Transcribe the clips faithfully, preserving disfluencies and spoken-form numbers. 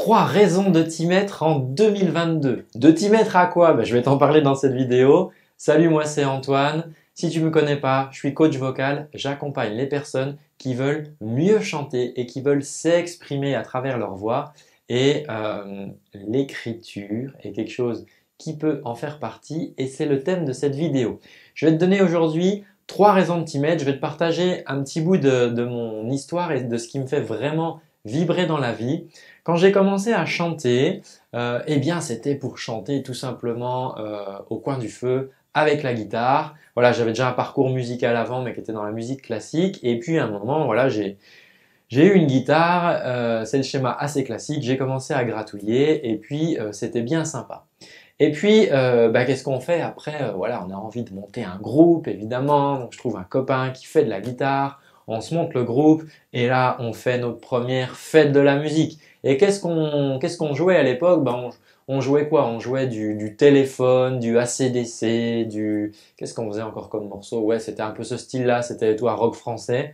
Trois raisons de t'y mettre en deux mille vingt-deux. De t'y mettre à quoi? Ben, je vais t'en parler dans cette vidéo. Salut, moi c'est Antoine. Si tu ne me connais pas, je suis coach vocal. J'accompagne les personnes qui veulent mieux chanter et qui veulent s'exprimer à travers leur voix. Et euh, l'écriture est quelque chose qui peut en faire partie et c'est le thème de cette vidéo. Je vais te donner aujourd'hui trois raisons de t'y mettre. Je vais te partager un petit bout de, de mon histoire et de ce qui me fait vraiment vibrer dans la vie. Quand j'ai commencé à chanter, euh, eh bien c'était pour chanter tout simplement euh, au coin du feu avec la guitare. Voilà, j'avais déjà un parcours musical avant, mais qui était dans la musique classique. Et puis à un moment, voilà, j'ai j'ai eu une guitare. Euh, c'est le schéma assez classique. J'ai commencé à gratouiller et puis euh, c'était bien sympa. Et puis, euh, bah, qu'est-ce qu'on fait après? euh, Voilà, on a envie de monter un groupe, évidemment. Donc, je trouve un copain qui fait de la guitare. On se monte le groupe et là, on fait notre première fête de la musique. Et qu'est-ce qu'on qu'est-ce qu'on jouait à l'époque? Ben, on, on jouait quoi? On jouait du, du téléphone, du A C D C, du... Qu'est-ce qu'on faisait encore comme morceau? Ouais, c'était un peu ce style-là, c'était tout un rock français.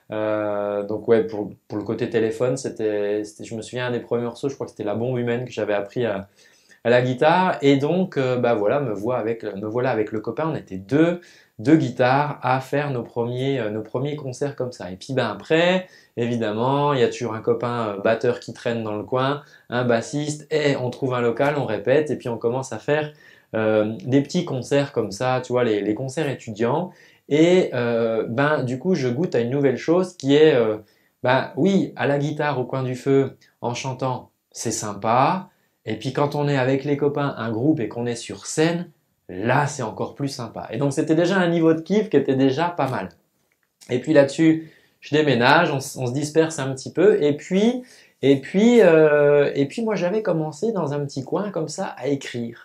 Euh, donc ouais, pour, pour le côté téléphone, c'était, c'était, je me souviens, un des premiers morceaux, je crois que c'était La Bombe Humaine que j'avais appris à, à la guitare. Et donc, euh, bah voilà, me, vois avec, me voilà avec le copain, on était deux, deux guitares à faire nos premiers, euh, nos premiers concerts comme ça. Et puis ben après, évidemment, il y a toujours un copain euh, batteur qui traîne dans le coin, un bassiste, et on trouve un local, on répète, et puis on commence à faire euh, des petits concerts comme ça, tu vois, les, les concerts étudiants. Et euh, ben du coup, je goûte à une nouvelle chose qui est, euh, ben oui, à la guitare au coin du feu, en chantant, c'est sympa. Et puis quand on est avec les copains, un groupe et qu'on est sur scène, là c'est encore plus sympa. Et donc c'était déjà un niveau de kiff qui était déjà pas mal. Et puis là-dessus, je déménage, on, on se disperse un petit peu. Et puis, et puis, euh, et puis moi j'avais commencé dans un petit coin comme ça à écrire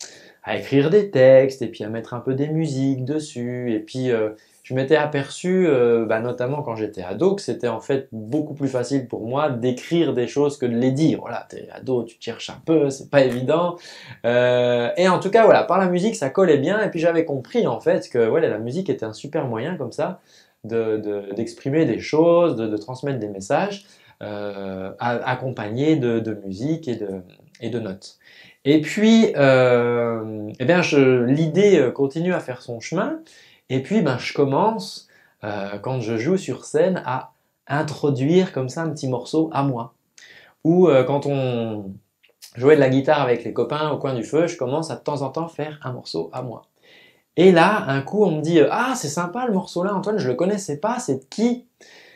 à écrire des textes et puis à mettre un peu des musiques dessus. Et puis euh, je m'étais aperçu, euh, bah, notamment quand j'étais ado, que c'était en fait beaucoup plus facile pour moi d'écrire des choses que de les dire. Voilà, t'es ado, tu te cherches un peu, c'est pas évident. Euh, et en tout cas, voilà, par la musique, ça collait bien. Et puis j'avais compris en fait que ouais, la musique était un super moyen comme ça de, de, d'exprimer des choses, de, de transmettre des messages, euh, accompagnés de, de musique et de, et de notes. Et puis, euh, eh bien, je, l'idée continue à faire son chemin. Et puis, ben, je commence, euh, quand je joue sur scène, à introduire comme ça un petit morceau à moi. Ou euh, quand on jouait de la guitare avec les copains au coin du feu, je commence à de temps en temps faire un morceau à moi. Et là, un coup, on me dit « Ah, c'est sympa le morceau là, Antoine, je le connaissais pas, c'est de qui ?»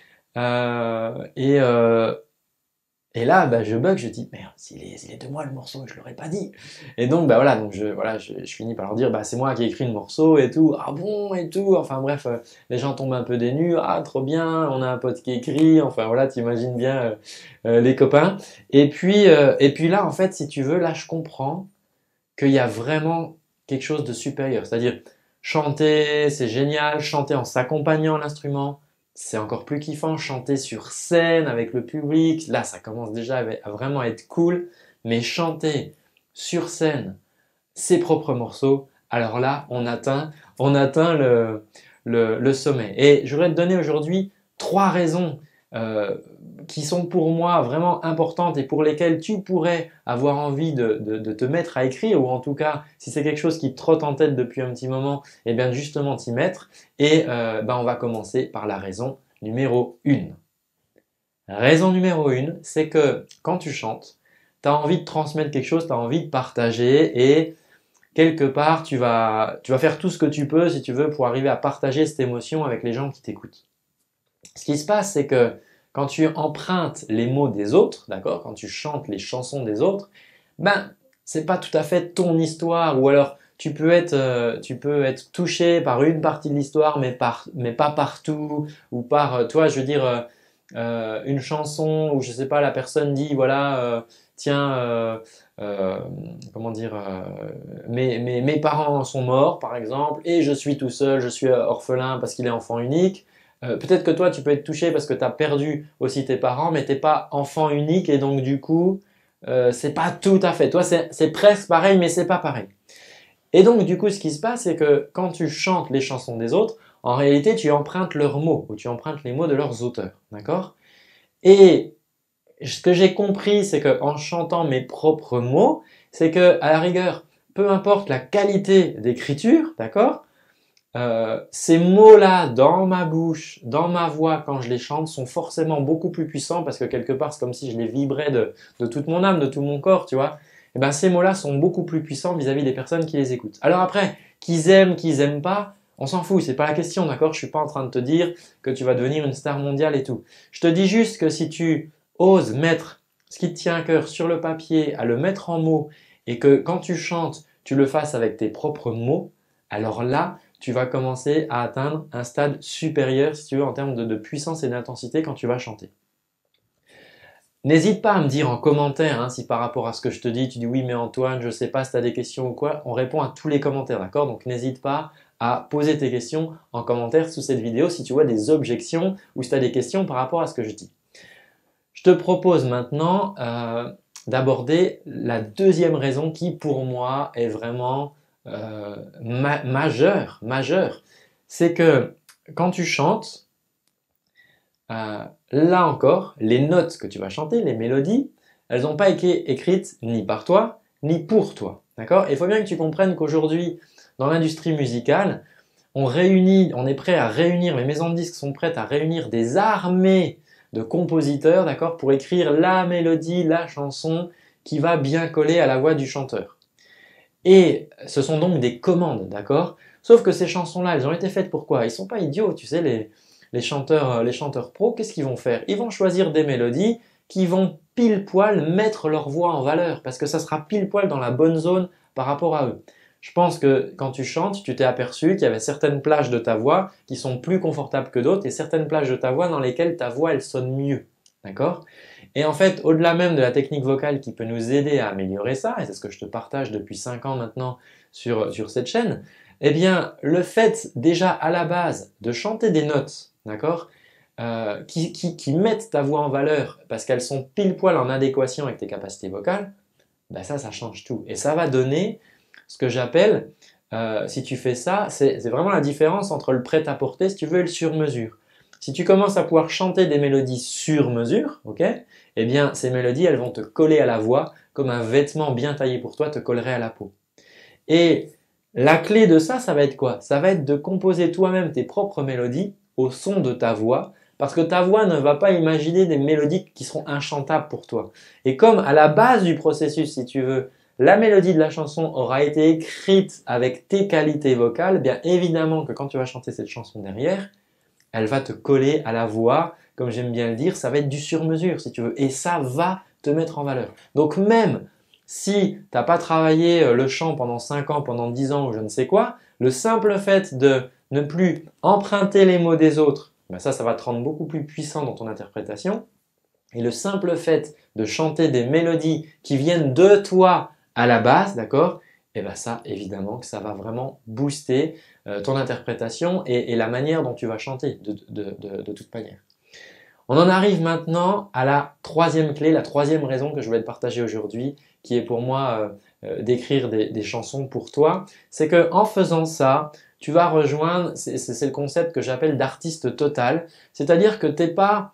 euh, Et... Euh, Et là, bah, je bug, je dis merde, s'il est, s'il est de moi le morceau, je l'aurais pas dit. Et donc, bah voilà, donc je, voilà, je, je finis par leur dire, bah c'est moi qui ai écrit le morceau et tout. Ah bon et tout. Enfin bref, euh, les gens tombent un peu des nues. Ah trop bien, on a un pote qui écrit. Enfin voilà, t'imagines bien euh, euh, les copains. Et puis, euh, et puis là, en fait, si tu veux, là, je comprends qu'il y a vraiment quelque chose de supérieur. C'est-à-dire chanter, c'est génial. Chanter en s'accompagnant à l'instrument. C'est encore plus kiffant, chanter sur scène avec le public, là ça commence déjà à vraiment être cool, mais chanter sur scène ses propres morceaux, alors là on atteint, on atteint le, le, le sommet. Et je voudrais te donner aujourd'hui trois raisons euh, qui sont pour moi vraiment importantes et pour lesquelles tu pourrais avoir envie de, de, de te mettre à écrire, ou en tout cas si c'est quelque chose qui te trotte en tête depuis un petit moment, et bien justement t'y mettre. Et euh, ben, on va commencer par la raison numéro une. Raison numéro une, c'est que quand tu chantes, tu as envie de transmettre quelque chose, tu as envie de partager, et quelque part tu vas, tu vas faire tout ce que tu peux si tu veux pour arriver à partager cette émotion avec les gens qui t'écoutent. Ce qui se passe, c'est que quand tu empruntes les mots des autres, d'accord, quand tu chantes les chansons des autres, ben c'est pas tout à fait ton histoire, ou alors tu peux être, euh, tu peux être touché par une partie de l'histoire, mais par, mais pas partout, ou par, euh, toi, je veux dire, euh, euh, une chanson où je sais pas, la personne dit voilà, euh, tiens, euh, euh, comment dire, euh, mes, mes, mes parents sont morts par exemple, et je suis tout seul, je suis orphelin parce qu'il est enfant unique. Euh, peut-être que toi, tu peux être touché parce que tu as perdu aussi tes parents, mais t'es pas enfant unique et donc du coup, euh, c'est pas tout à fait. Toi, c'est presque pareil, mais c'est pas pareil. Et donc du coup, ce qui se passe, c'est que quand tu chantes les chansons des autres, en réalité, tu empruntes leurs mots ou tu empruntes les mots de leurs auteurs, d'accord? Et ce que j'ai compris, c'est qu'en chantant mes propres mots, c'est que à la rigueur, peu importe la qualité d'écriture, d'accord, euh, ces mots-là dans ma bouche, dans ma voix, quand je les chante, sont forcément beaucoup plus puissants parce que quelque part, c'est comme si je les vibrais de, de toute mon âme, de tout mon corps, tu vois. Et ben, ces mots-là sont beaucoup plus puissants vis-à-vis des personnes qui les écoutent. Alors après, qu'ils aiment, qu'ils aiment pas, on s'en fout, c'est pas la question, d'accord? Je suis pas en train de te dire que tu vas devenir une star mondiale et tout. Je te dis juste que si tu oses mettre ce qui te tient à cœur sur le papier, à le mettre en mots, et que quand tu chantes, tu le fasses avec tes propres mots, alors là, tu vas commencer à atteindre un stade supérieur, si tu veux, en termes de, de puissance et d'intensité quand tu vas chanter. N'hésite pas à me dire en commentaire hein, si par rapport à ce que je te dis, tu dis oui mais Antoine, je ne sais pas si tu as des questions ou quoi, on répond à tous les commentaires, d'accord? Donc n'hésite pas à poser tes questions en commentaire sous cette vidéo si tu vois des objections ou si tu as des questions par rapport à ce que je dis. Je te propose maintenant euh, d'aborder la deuxième raison qui pour moi est vraiment euh, ma majeure, majeure. C'est que quand tu chantes, euh, là encore, les notes que tu vas chanter, les mélodies, elles n'ont pas été écrites ni par toi, ni pour toi. D'accord? Il faut bien que tu comprennes qu'aujourd'hui, dans l'industrie musicale, on réunit, on est prêt à réunir, les maisons de disques sont prêtes à réunir des armées de compositeurs, d'accord, pour écrire la mélodie, la chanson qui va bien coller à la voix du chanteur. Et ce sont donc des commandes, d'accord? Sauf que ces chansons-là, elles ont été faites pour quoi? Ils sont pas idiots, tu sais, les, les chanteurs, les chanteurs pros, qu'est-ce qu'ils vont faire? Ils vont choisir des mélodies qui vont pile poil mettre leur voix en valeur, parce que ça sera pile poil dans la bonne zone par rapport à eux. Je pense que quand tu chantes, tu t'es aperçu qu'il y avait certaines plages de ta voix qui sont plus confortables que d'autres et certaines plages de ta voix dans lesquelles ta voix elle sonne mieux. D'accord? Et en fait, au-delà même de la technique vocale qui peut nous aider à améliorer ça, et c'est ce que je te partage depuis cinq ans maintenant sur, sur cette chaîne, eh bien, le fait déjà à la base de chanter des notes, d'accord, euh, qui, qui, qui mettent ta voix en valeur parce qu'elles sont pile poil en adéquation avec tes capacités vocales, ben ça, ça change tout. Et ça va donner ce que j'appelle, euh, si tu fais ça, c'est vraiment la différence entre le prêt-à-porter, si tu veux, et le sur-mesure. Si tu commences à pouvoir chanter des mélodies sur mesure, ok, eh bien ces mélodies, elles vont te coller à la voix comme un vêtement bien taillé pour toi te collerait à la peau. Et la clé de ça, ça va être quoi? Ça va être de composer toi-même tes propres mélodies au son de ta voix, parce que ta voix ne va pas imaginer des mélodies qui seront inchantables pour toi. Et comme à la base du processus, si tu veux, la mélodie de la chanson aura été écrite avec tes qualités vocales, bien évidemment que quand tu vas chanter cette chanson derrière, elle va te coller à la voix, comme j'aime bien le dire, ça va être du sur-mesure si tu veux, et ça va te mettre en valeur. Donc même si tu n'as pas travaillé le chant pendant cinq ans, pendant dix ans ou je ne sais quoi, le simple fait de ne plus emprunter les mots des autres, ben ça, ça va te rendre beaucoup plus puissant dans ton interprétation. Et le simple fait de chanter des mélodies qui viennent de toi à la base, d'accord? Et bien ça, évidemment que ça va vraiment booster euh, ton interprétation et, et la manière dont tu vas chanter de, de, de, de toute manière. On en arrive maintenant à la troisième clé, la troisième raison que je voulais te partager aujourd'hui, qui est pour moi euh, euh, d'écrire des, des chansons pour toi. C'est qu'en faisant ça, tu vas rejoindre, c'est le concept que j'appelle d'artiste total, c'est-à-dire que tu n'es pas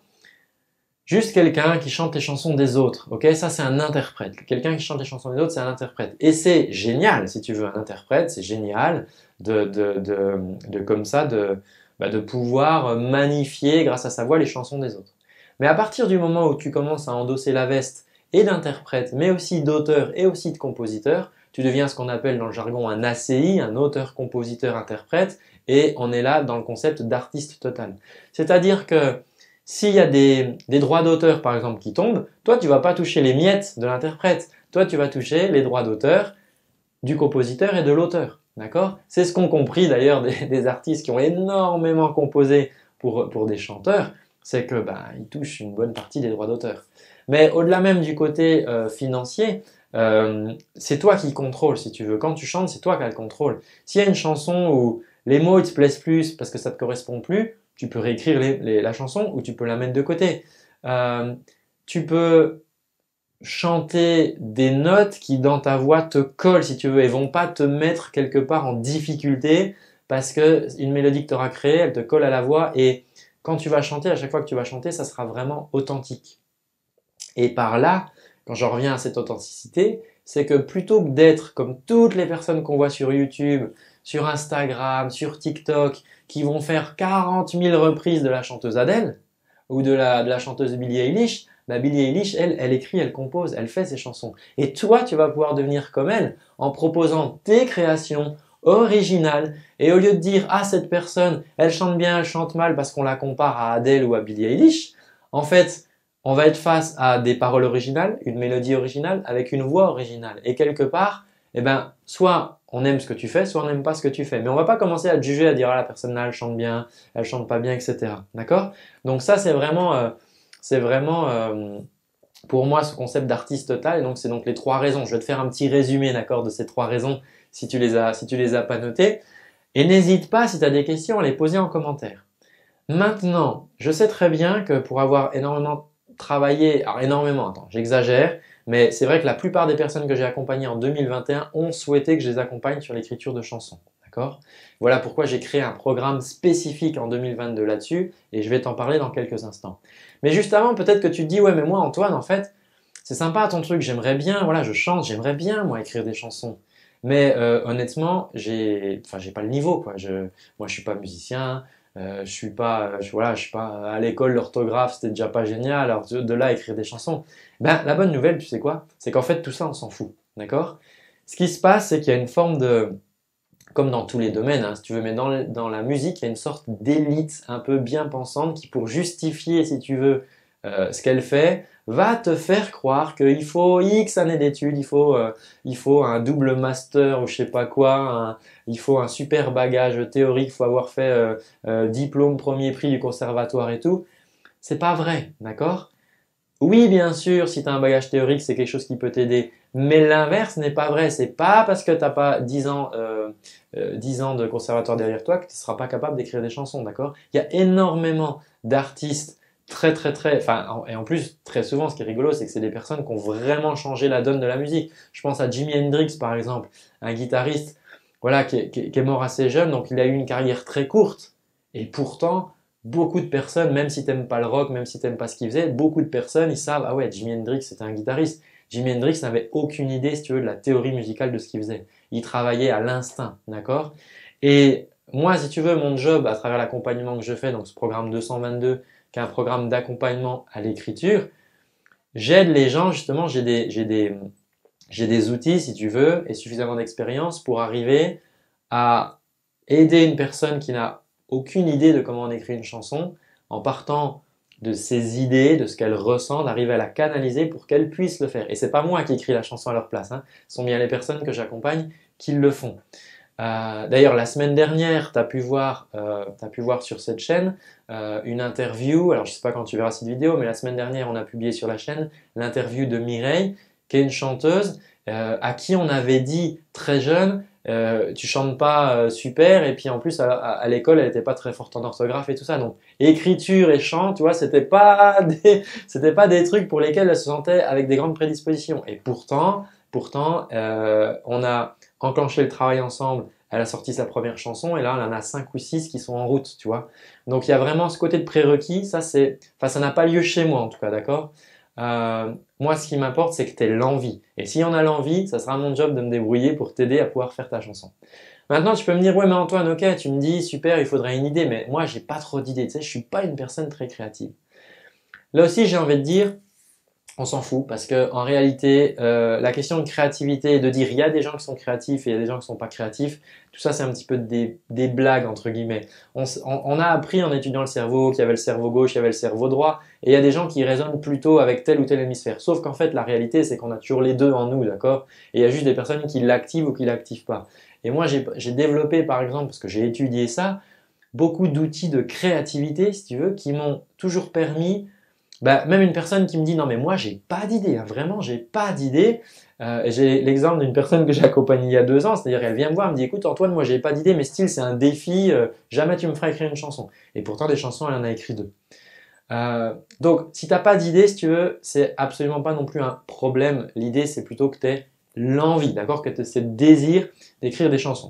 juste quelqu'un qui chante les chansons des autres, ok? Ça, c'est un interprète. Quelqu'un qui chante les chansons des autres, c'est un interprète. Et c'est génial, si tu veux, un interprète, c'est génial de, de, de, de comme ça, de, bah, de pouvoir magnifier grâce à sa voix les chansons des autres. Mais à partir du moment où tu commences à endosser la veste et d'interprète, mais aussi d'auteur et aussi de compositeur, tu deviens ce qu'on appelle dans le jargon un A C I, un auteur-compositeur-interprète, et on est là dans le concept d'artiste total. C'est-à-dire que s'il y a des, des droits d'auteur, par exemple, qui tombent, toi, tu vas pas toucher les miettes de l'interprète. Toi, tu vas toucher les droits d'auteur du compositeur et de l'auteur. D'accord? C'est ce qu'ont compris d'ailleurs des, des artistes qui ont énormément composé pour, pour des chanteurs, c'est que bah, ils touchent une bonne partie des droits d'auteur. Mais au-delà même du côté euh, financier, euh, c'est toi qui contrôles, si tu veux. Quand tu chantes, c'est toi qui as le contrôle. S'il y a une chanson où les mots ils te plaisent plus parce que ça te correspond plus, tu peux réécrire les, les, la chanson ou tu peux la mettre de côté. Euh, tu peux chanter des notes qui dans ta voix te collent si tu veux et vont pas te mettre quelque part en difficulté parce que une mélodie que tu auras créée, elle te colle à la voix et quand tu vas chanter, à chaque fois que tu vas chanter, ça sera vraiment authentique. Et par là, quand j'en reviens à cette authenticité, c'est que plutôt que d'être comme toutes les personnes qu'on voit sur YouTube, sur Instagram, sur TikTok, qui vont faire quarante mille reprises de la chanteuse Adele ou de la, de la chanteuse Billie Eilish, bah Billie Eilish, elle, elle écrit, elle compose, elle fait ses chansons. Et toi, tu vas pouvoir devenir comme elle en proposant tes créations originales. Et au lieu de dire « Ah, cette personne, elle chante bien, elle chante mal parce qu'on la compare à Adele ou à Billie Eilish », en fait, on va être face à des paroles originales, une mélodie originale avec une voix originale. Et quelque part, eh ben, soit on aime ce que tu fais, soit on n'aime pas ce que tu fais. Mais on va pas commencer à te juger, à dire ah la personne là elle chante bien, elle chante pas bien, et cetera. D'accord? Donc ça c'est vraiment, euh, c'est vraiment euh, pour moi ce concept d'artiste total. Et donc c'est donc les trois raisons. Je vais te faire un petit résumé, d'accord, de ces trois raisons si tu les as, si tu les as pas notées. Et n'hésite pas si tu as des questions à les poser en commentaire. Maintenant, je sais très bien que pour avoir énormément travaillé, alors énormément, attends, j'exagère, mais c'est vrai que la plupart des personnes que j'ai accompagnées en deux mille vingt et un ont souhaité que je les accompagne sur l'écriture de chansons. D'accord? Voilà pourquoi j'ai créé un programme spécifique en deux mille vingt-deux là-dessus et je vais t'en parler dans quelques instants. Mais juste avant, peut-être que tu te dis, ouais, mais moi, Antoine, en fait, c'est sympa ton truc, j'aimerais bien, voilà, je chante, j'aimerais bien, moi, écrire des chansons. Mais euh, honnêtement, j'ai, enfin, j'ai pas le niveau, quoi. Je, moi, je suis pas musicien. Euh, je suis pas, je, voilà, je suis pas à l'école, l'orthographe, c'était déjà pas génial. Alors de, de là, écrire des chansons. Ben, la bonne nouvelle, tu sais quoi? C'est qu'en fait, tout ça, on s'en fout. D'accord? Ce qui se passe, c'est qu'il y a une forme de, comme dans tous les domaines, hein, si tu veux, mais dans, le- dans la musique, il y a une sorte d'élite un peu bien pensante qui, pour justifier, si tu veux, euh, ce qu'elle fait, va te faire croire qu'il faut X années d'études, il faut, euh, il faut un double master ou je sais pas quoi, un- il faut un super bagage théorique, il faut avoir fait euh, euh, diplôme premier prix du conservatoire et tout. C'est pas vrai, d'accord? Oui, bien sûr, si tu as un bagage théorique, c'est quelque chose qui peut t'aider. Mais l'inverse n'est pas vrai. C'est pas parce que tu n'as pas dix ans, euh, euh, dix ans de conservatoire derrière toi que tu ne seras pas capable d'écrire des chansons, d'accord? Il y a énormément d'artistes très très très, enfin, en- et en plus, très souvent, ce qui est rigolo, c'est que c'est des personnes qui ont vraiment changé la donne de la musique. Je pense à Jimi Hendrix, par exemple, un guitariste, voilà, qui est, qui est- qui est mort assez jeune, donc il a eu une carrière très courte. Et pourtant, beaucoup de personnes, même si tu n'aimes pas le rock, même si tu n'aimes pas ce qu'il faisait, beaucoup de personnes, ils savent, ah ouais, Jimi Hendrix, c'était un guitariste. Jimi Hendrix n'avait aucune idée, si tu veux, de la théorie musicale de ce qu'il faisait. Il travaillait à l'instinct, d'accord? Et moi, si tu veux, mon job, à travers l'accompagnement que je fais, donc ce programme deux cent vingt-deux, qui est un programme d'accompagnement à l'écriture, j'aide les gens, justement, j'ai des, j'ai des, j'ai des outils, si tu veux, et suffisamment d'expérience pour arriver à aider une personne qui n'a aucune idée de comment on écrit une chanson, en partant de ses idées, de ce qu'elle ressent, d'arriver à la canaliser pour qu'elle puisse le faire. Et c'est pas moi qui écris la chanson à leur place, hein. Ce sont bien les personnes que j'accompagne qui le font. Euh, D'ailleurs, la semaine dernière, tu as pu voir, euh, t'as pu voir sur cette chaîne euh, une interview. Alors, je sais pas quand tu verras cette vidéo, mais la semaine dernière, on a publié sur la chaîne l'interview de Mireille, qui est une chanteuse euh, à qui on avait dit très jeune, euh, tu chantes pas euh, super, et puis en plus à, à- à l'école, elle était pas très forte en orthographe et tout ça. Donc, écriture et chant, tu vois, c'était pas des, c'était pas des trucs pour lesquels elle se sentait avec des grandes prédispositions. Et pourtant, pourtant, euh, on a enclenché le travail ensemble. Elle a sorti sa première chanson et là, elle en a cinq ou six qui sont en route, tu vois. Donc, il y a vraiment ce côté de prérequis. Ça, c'est, enfin, ça n'a pas lieu chez moi en tout cas, d'accord? Euh, Moi, ce qui m'importe, c'est que tu aies l'envie. Et si on a l'envie, ça sera mon job de me débrouiller pour t'aider à pouvoir faire ta chanson. Maintenant, tu peux me dire, ouais, mais Antoine, ok, tu me dis, super, il faudrait une idée, mais moi, j'ai pas trop d'idées. Tu sais, je suis pas une personne très créative. Là aussi, j'ai envie de dire, on s'en fout parce que en réalité, euh, la question de créativité, de dire il y a des gens qui sont créatifs et il y a des gens qui sont pas créatifs, tout ça c'est un petit peu des, des blagues entre guillemets. On, s- on- on a appris en étudiant le cerveau qu'il y avait le cerveau gauche, il y avait le cerveau droit, et il y a des gens qui raisonnent plutôt avec tel ou tel hémisphère. Sauf qu'en fait la réalité c'est qu'on a toujours les deux en nous, d'accord? Et il y a juste des personnes qui l'activent ou qui l'activent pas. Et moi j'ai j'ai développé par exemple, parce que j'ai étudié ça, beaucoup d'outils de créativité, si tu veux, qui m'ont toujours permis bah, même une personne qui me dit non mais moi j'ai pas d'idée, hein, vraiment j'ai pas d'idée. Euh, j'ai l'exemple d'une personne que j'ai accompagnée il y a deux ans, c'est-à-dire elle vient me voir, elle me dit écoute Antoine moi j'ai pas d'idée mais style c'est un défi, euh, jamais tu me feras écrire une chanson. Et pourtant des chansons elle en a écrit deux. Euh, donc si t'as pas d'idée si tu veux c'est absolument pas non plus un problème. L'idée c'est plutôt que tu aies l'envie, d'accord, que tu aies ce désir d'écrire des chansons.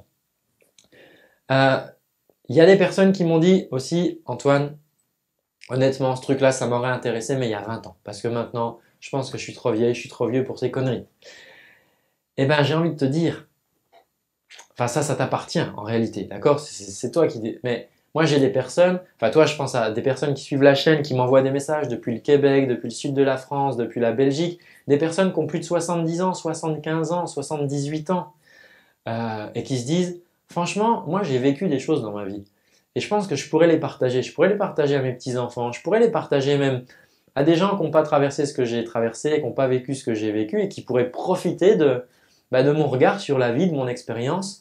Euh, Il y a des personnes qui m'ont dit aussi Antoine honnêtement, ce truc-là, ça m'aurait intéressé, mais il y a vingt ans. Parce que maintenant, je pense que je suis trop vieille, je suis trop vieux pour ces conneries. Eh ben, j'ai envie de te dire, enfin ça, ça t'appartient en réalité, d'accord? C'est toi qui... Mais moi, j'ai des personnes, enfin toi, je pense à des personnes qui suivent la chaîne, qui m'envoient des messages depuis le Québec, depuis le sud de la France, depuis la Belgique, des personnes qui ont plus de soixante-dix ans, soixante-quinze ans, soixante-dix-huit ans, euh, et qui se disent, franchement, moi, j'ai vécu des choses dans ma vie. Et je pense que je pourrais les partager. Je pourrais les partager à mes petits-enfants, je pourrais les partager même à des gens qui n'ont pas traversé ce que j'ai traversé, qui n'ont pas vécu ce que j'ai vécu et qui pourraient profiter de, bah, de mon regard sur la vie, de mon expérience.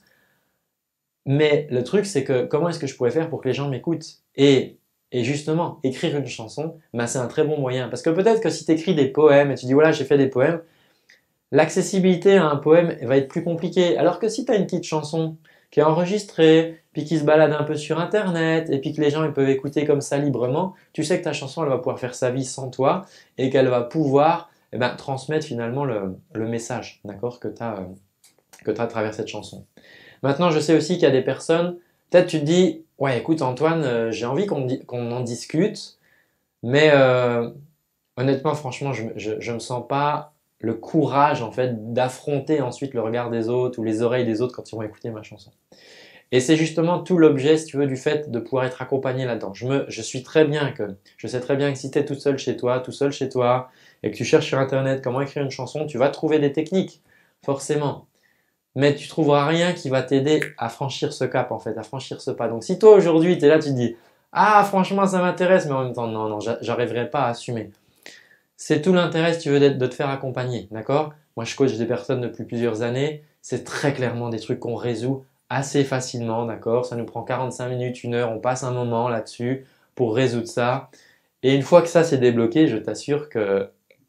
Mais le truc, c'est que comment est-ce que je pourrais faire pour que les gens m'écoutent? Et, et justement, écrire une chanson, bah, c'est un très bon moyen. Parce que peut-être que si tu écris des poèmes et tu dis voilà, j'ai fait des poèmes, l'accessibilité à un poème va être plus compliquée. Alors que si tu as une petite chanson qui est enregistrée, puis qui se balade un peu sur Internet, et puis que les gens ils peuvent écouter comme ça librement, tu sais que ta chanson elle va pouvoir faire sa vie sans toi et qu'elle va pouvoir eh ben, transmettre finalement le, le message, d'accord, que tu as, euh, que tu as à travers cette chanson. Maintenant, je sais aussi qu'il y a des personnes, peut-être tu te dis, ouais écoute Antoine, euh, j'ai envie qu'on qu'on en discute, mais euh, honnêtement, franchement, je, je, je me sens pas le courage en fait d'affronter ensuite le regard des autres ou les oreilles des autres quand ils vont écouter ma chanson. Et c'est justement tout l'objet, si tu veux, du fait de pouvoir être accompagné là-dedans. Je, me, je suis très bien que, je sais très bien que si tu es toute seule chez toi, tout seul chez toi, et que tu cherches sur Internet comment écrire une chanson, tu vas trouver des techniques, forcément. Mais tu trouveras rien qui va t'aider à franchir ce cap en fait, à franchir ce pas. Donc si toi aujourd'hui tu es là, tu te dis ah franchement ça m'intéresse, mais en même temps non, non, j'arriverai pas à assumer. C'est tout l'intérêt si tu veux de te faire accompagner, d'accord? Moi je coach des personnes depuis plusieurs années, c'est très clairement des trucs qu'on résout assez facilement, d'accord? Ça nous prend quarante-cinq minutes, une heure, on passe un moment là-dessus pour résoudre ça. Et une fois que ça c'est débloqué, je t'assure que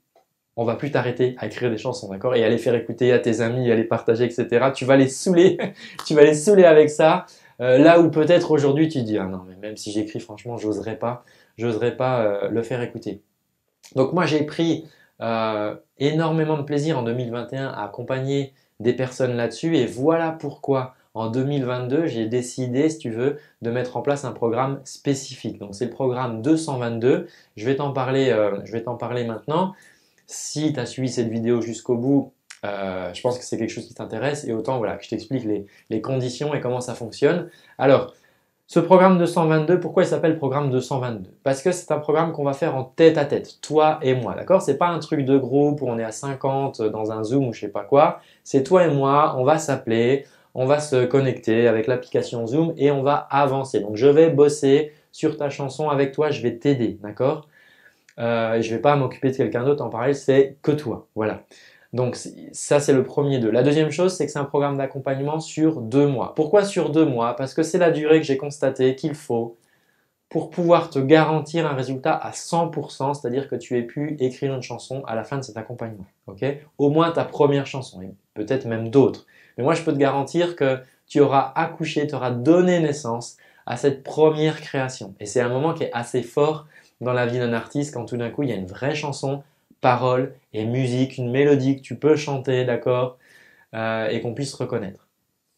on va plus t'arrêter à écrire des chansons, d'accord? Et à les faire écouter à tes amis, à les partager, et cetera. Tu vas les saouler, tu vas les saouler avec ça. Euh, là où peut-être aujourd'hui tu te dis ah non mais même si j'écris franchement j'oserais pas, j'oserais pas euh, le faire écouter. Donc moi j'ai pris euh, énormément de plaisir en deux mille vingt et un à accompagner des personnes là-dessus et voilà pourquoi en deux mille vingt-deux j'ai décidé, si tu veux, de mettre en place un programme spécifique. Donc c'est le programme deux cent vingt-deux. Je vais t'en parler, euh, je vais t'en parler maintenant. Si tu as suivi cette vidéo jusqu'au bout, euh, je pense que c'est quelque chose qui t'intéresse et autant voilà, que je t'explique les, les conditions et comment ça fonctionne. Alors, ce programme deux cent vingt-deux, pourquoi il s'appelle programme deux cent vingt-deux? Parce que c'est un programme qu'on va faire en tête à tête, toi et moi, d'accord? C'est pas un truc de groupe où on est à cinquante dans un Zoom ou je sais pas quoi. C'est toi et moi, on va s'appeler, on va se connecter avec l'application Zoom et on va avancer. Donc, je vais bosser sur ta chanson avec toi, je vais t'aider, d'accord? Euh, je ne vais pas m'occuper de quelqu'un d'autre en parallèle, c'est que toi. Voilà. Donc ça c'est le premier d'eux. La deuxième chose, c'est que c'est un programme d'accompagnement sur deux mois. Pourquoi sur deux mois? Parce que c'est la durée que j'ai constaté qu'il faut pour pouvoir te garantir un résultat à cent pour cent, c'est-à-dire que tu aies pu écrire une chanson à la fin de cet accompagnement. Okay? Au moins ta première chanson, et peut-être même d'autres. Mais moi je peux te garantir que tu auras accouché, tu auras donné naissance à cette première création. Et c'est un moment qui est assez fort dans la vie d'un artiste quand tout d'un coup il y a une vraie chanson, paroles et musique, une mélodie que tu peux chanter, d'accord, euh, et qu'on puisse reconnaître.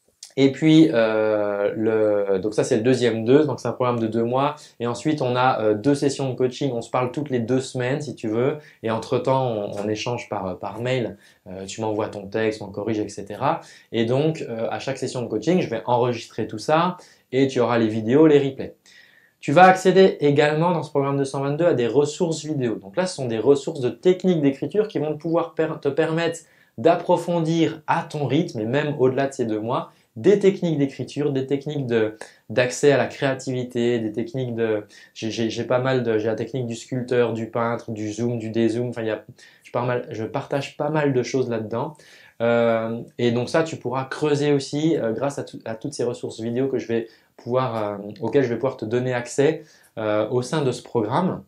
Et puis, euh, le, donc ça c'est le deuxième deux, donc c'est un programme de deux mois. Et ensuite on a euh, deux sessions de coaching, on se parle toutes les deux semaines si tu veux. Et entre-temps on, on échange par, par mail, euh, tu m'envoies ton texte, on corrige, et cetera. Et donc euh, à chaque session de coaching, je vais enregistrer tout ça et tu auras les vidéos, les replays. Tu vas accéder également dans ce programme deux cent vingt-deux à des ressources vidéo. Donc là, ce sont des ressources de techniques d'écriture qui vont pouvoir te permettre d'approfondir à ton rythme et même au-delà de ces deux mois des techniques d'écriture, des techniques d'accès à la créativité, des techniques de... J'ai pas mal de... J'ai la technique du sculpteur, du peintre, du zoom, du dézoom. Enfin, il y a, je, mal, je partage pas mal de choses là-dedans. Euh, et donc ça, tu pourras creuser aussi euh, grâce à, tout, à toutes ces ressources vidéo que je vais pouvoir, euh, auxquelles je vais pouvoir te donner accès euh, au sein de ce programme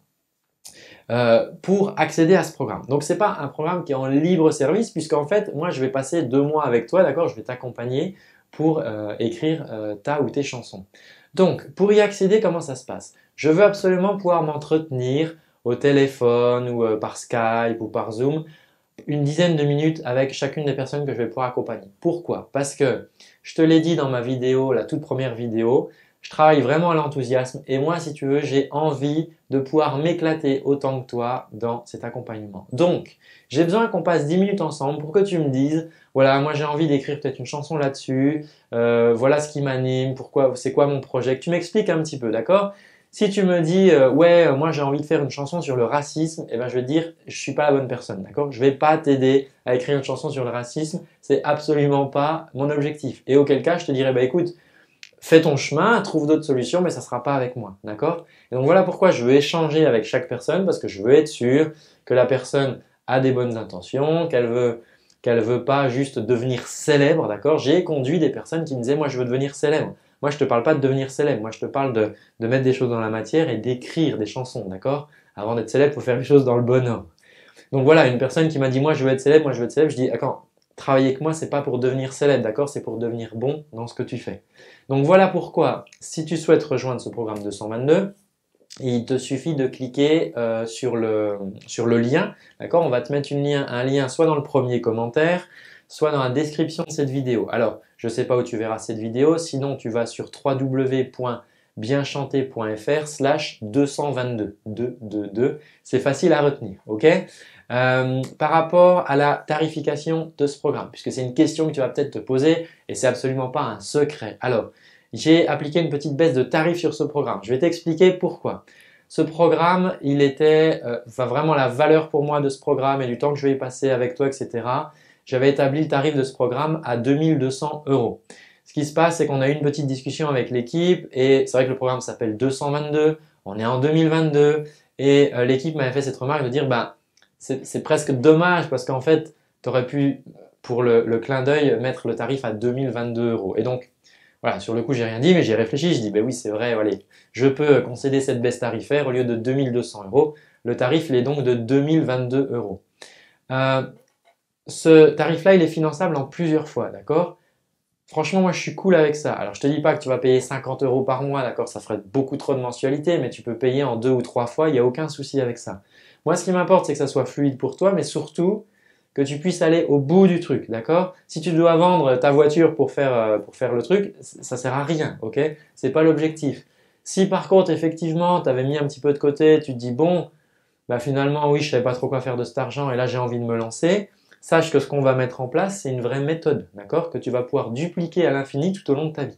euh, pour accéder à ce programme. Donc c'est pas un programme qui est en libre service puisqu'en fait, moi je vais passer deux mois avec toi, d'accord, je vais t'accompagner pour euh, écrire euh, ta ou tes chansons. Donc pour y accéder, comment ça se passe? Je veux absolument pouvoir m'entretenir au téléphone ou euh, par Skype ou par Zoom une dizaine de minutes avec chacune des personnes que je vais pouvoir accompagner. Pourquoi? Parce que, je te l'ai dit dans ma vidéo, la toute première vidéo, je travaille vraiment à l'enthousiasme et moi, si tu veux, j'ai envie de pouvoir m'éclater autant que toi dans cet accompagnement. Donc, j'ai besoin qu'on passe dix minutes ensemble pour que tu me dises, voilà, moi j'ai envie d'écrire peut-être une chanson là-dessus, euh, voilà ce qui m'anime, pourquoi, c'est quoi mon projet, que tu m'expliques un petit peu, d'accord? Si tu me dis, euh, ouais, euh, moi j'ai envie de faire une chanson sur le racisme, eh ben je vais te dire, je suis pas la bonne personne, d'accord? Je vais pas t'aider à écrire une chanson sur le racisme, c'est absolument pas mon objectif. Et auquel cas, je te dirais, bah écoute, fais ton chemin, trouve d'autres solutions, mais ça sera pas avec moi, d'accord? Et donc voilà pourquoi je veux échanger avec chaque personne, parce que je veux être sûr que la personne a des bonnes intentions, qu'elle veut qu'elle veut pas juste devenir célèbre, d'accord? J'ai conduit des personnes qui me disaient, moi je veux devenir célèbre. Moi je te parle pas de devenir célèbre, moi je te parle de, de mettre des choses dans la matière et d'écrire des chansons, d'accord? Avant d'être célèbre, il faut faire les choses dans le bon ordre. Donc voilà, une personne qui m'a dit, moi je veux être célèbre, moi je veux être célèbre, je dis, d'accord, travailler avec moi, c'est pas pour devenir célèbre, d'accord? C'est pour devenir bon dans ce que tu fais. Donc voilà pourquoi, si tu souhaites rejoindre ce programme deux cent vingt-deux, il te suffit de cliquer euh, sur, le, sur le lien, d'accord? On va te mettre une lien, un lien soit dans le premier commentaire, soit dans la description de cette vidéo. Alors, je ne sais pas où tu verras cette vidéo, sinon tu vas sur w w w point bien chanter point f r slash deux cent vingt-deux, deux cent vingt-deux, c'est facile à retenir, ok? Euh, par rapport à la tarification de ce programme, puisque c'est une question que tu vas peut-être te poser et c'est absolument pas un secret. Alors, j'ai appliqué une petite baisse de tarif sur ce programme. Je vais t'expliquer pourquoi. Ce programme, il était, euh, enfin vraiment la valeur pour moi de ce programme et du temps que je vais y passer avec toi, et cetera. J'avais établi le tarif de ce programme à deux mille deux cents euros. Ce qui se passe, c'est qu'on a eu une petite discussion avec l'équipe et c'est vrai que le programme s'appelle deux cent vingt-deux. On est en deux mille vingt-deux et euh, l'équipe m'avait fait cette remarque de dire, bah, c'est presque dommage parce qu'en fait, tu aurais pu, pour le, le clin d'œil, mettre le tarif à deux mille vingt-deux euros. Et donc, voilà, sur le coup, j'ai rien dit, mais j'ai réfléchi. Je dis, ben oui, c'est vrai, allez, je peux concéder cette baisse tarifaire au lieu de deux mille deux cents euros. Le tarif, il est donc de deux mille vingt-deux euros. Euh, ce tarif-là, il est finançable en plusieurs fois, d'accord? Franchement, moi, je suis cool avec ça. Alors, je te dis pas que tu vas payer cinquante euros par mois, d'accord? Ça ferait beaucoup trop de mensualité, mais tu peux payer en deux ou trois fois, il n'y a aucun souci avec ça. Moi, ce qui m'importe, c'est que ça soit fluide pour toi, mais surtout que tu puisses aller au bout du truc, d'accord? Si tu dois vendre ta voiture pour faire, euh, pour faire le truc, ça sert à rien, ok? C'est pas l'objectif. Si par contre, effectivement, tu avais mis un petit peu de côté, tu te dis, bon, bah finalement, oui, je savais pas trop quoi faire de cet argent et là, j'ai envie de me lancer, sache que ce qu'on va mettre en place, c'est une vraie méthode, d'accord? Que tu vas pouvoir dupliquer à l'infini tout au long de ta vie.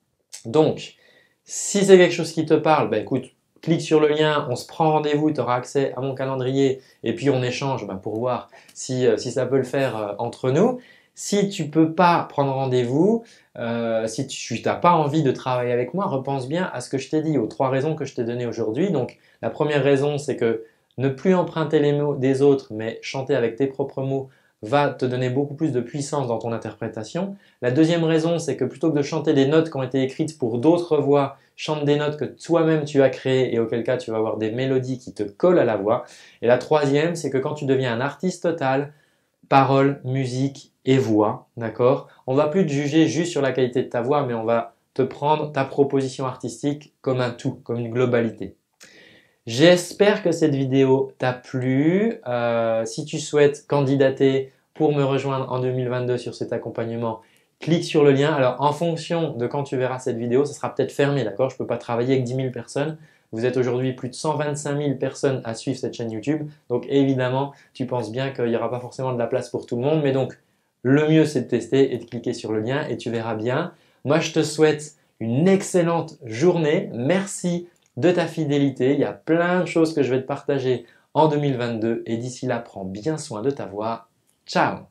Donc, si c'est quelque chose qui te parle, bah écoute, clique sur le lien, on se prend rendez-vous, tu auras accès à mon calendrier et puis on échange bah, pour voir si, euh, si ça peut le faire euh, entre nous. Si tu peux pas prendre rendez-vous, euh, si tu n'as pas envie de travailler avec moi, repense bien à ce que je t'ai dit, aux trois raisons que je t'ai données aujourd'hui. Donc, la première raison, c'est que ne plus emprunter les mots des autres, mais chanter avec tes propres mots, va te donner beaucoup plus de puissance dans ton interprétation. La deuxième raison, c'est que plutôt que de chanter des notes qui ont été écrites pour d'autres voix, chante des notes que toi-même tu as créées et auquel cas tu vas avoir des mélodies qui te collent à la voix. Et la troisième, c'est que quand tu deviens un artiste total, paroles, musique et voix, d'accord? On va plus te juger juste sur la qualité de ta voix, mais on va te prendre ta proposition artistique comme un tout, comme une globalité. J'espère que cette vidéo t'a plu. Euh, si tu souhaites candidater pour me rejoindre en deux mille vingt-deux sur cet accompagnement, clique sur le lien. Alors, en fonction de quand tu verras cette vidéo, ça sera peut-être fermé, d'accord? Je ne peux pas travailler avec dix mille personnes. Vous êtes aujourd'hui plus de cent vingt-cinq mille personnes à suivre cette chaîne YouTube. Donc, évidemment, tu penses bien qu'il n'y aura pas forcément de la place pour tout le monde. Mais donc, le mieux, c'est de tester et de cliquer sur le lien et tu verras bien. Moi, je te souhaite une excellente journée. Merci de ta fidélité. Il y a plein de choses que je vais te partager en deux mille vingt-deux et d'ici là, prends bien soin de ta voix. Ciao!